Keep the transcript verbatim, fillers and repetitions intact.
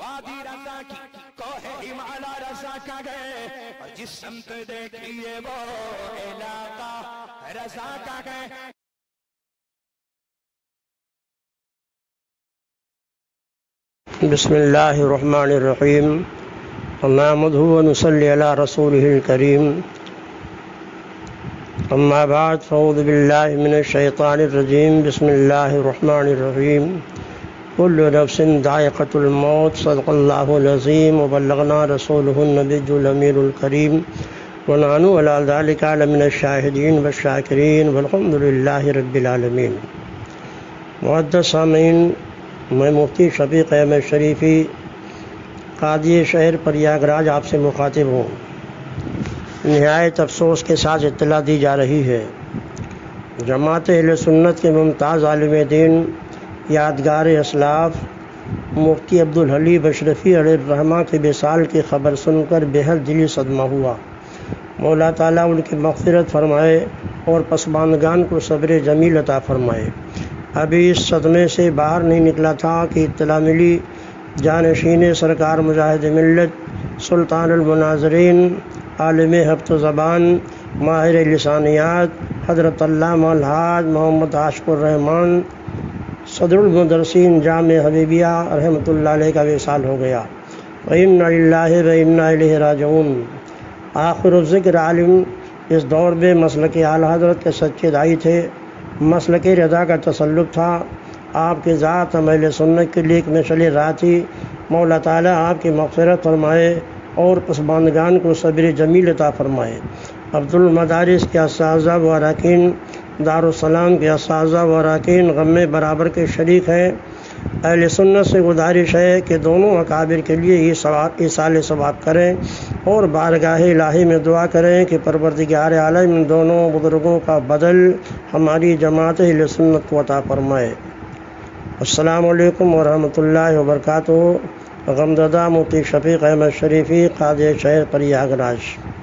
وادی رضا کی کوہ ہمالا رضا کا گئے اور جس سمت دیکھیے وہ علاقہ رضا کا گئے. بسم اللہ الرحمن الرحیم. نحمده ونصلی علی رسوله الکریم. اما بعد فاعوذ باللہ من الشیطان الرجیم. بسم اللہ الرحمن الرحیم. کل نفس ذائقۃ الموت. صدق اللہ العظیم وبلغنا رسولہ النبی الامین الکریم ونحن علی ذلک لمن الشاہدین والشاکرین والحمد للہ رب العالمین. معزز سامعین، میں مفتی شفیق احمد شریفی قاضی شہر پریاگراج آپ سے مخاطب ہوں. نہایت افسوس کے ساتھ اطلاع دی جا رہی ہے جماعت اہل سنت کے ممتاز عالم دین یادگار اسلاف مفتی عبدالحلیم اشرفی علیہ الرحمہ کے وصال کی خبر سن کر بےحد دلی صدمہ ہوا. مولا تعالیٰ ان کی مغفرت فرمائے اور پسماندگان کو صبر جمیل عطا فرمائے. ابھی اس صدمے سے باہر نہیں نکلا تھا کہ اطلاع ملی جانشین سرکار مجاہد ملت سلطان المناظرین عالم ہفت زبان ماہر لسانیات حضرت علامہ الحاج محمد عاشق الرحمان صدر المدرسین جامع حبیبیہ رحمۃ اللہ علیہ کا وصال ہو گیا. وَإِنَّا لِلَّهِ وَإِنَّا إِلَيْهِ راجعون. آخر الذکر عالم اس دور میں مسلک اعلی حضرت کے سچے دائی تھے. مسلک رضا کا تسلط تھا. آپ کی ذات اہل سنت کے لیے ایک مشعل راہ تھی. مولا تعالیٰ آپ کی مغفرت فرمائے اور پسماندگان کو صبر جمیل عطا فرمائے. عبدالمدارس کے اساتذہ و اراکین، دارالسلام کے اساتذہ و اراکین غم میں برابر کے شریک ہیں. اہل سنت سے گزارش ہے کہ دونوں اکابر کے لیے ایصال ثواب کریں اور بارگاہ الہی میں دعا کریں کہ پروردگار عالم ان دونوں بزرگوں کا بدل ہماری جماعت اہل سنت کو عطا فرمائے. السلام علیکم ورحمۃ اللہ وبرکاتہ. غمزدہ مفتی شفیق احمد شریفی قاضی شہر پریاگراج.